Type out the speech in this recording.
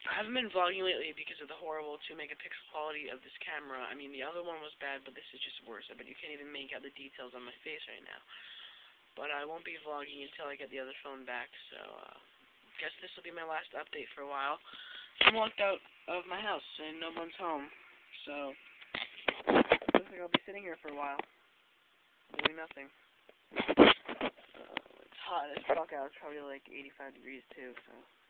I haven't been vlogging lately because of the horrible 2 megapixel quality of this camera. I mean, the other one was bad, but this is just worse. I bet you can't even make out the details on my face right now. But I won't be vlogging until I get the other phone back, so, guess this will be my last update for a while. I'm locked out of my house, and no one's home, so, looks like I'll be sitting here for a while, doing nothing. It's hot as fuck out. It's probably like 85 degrees, too, so.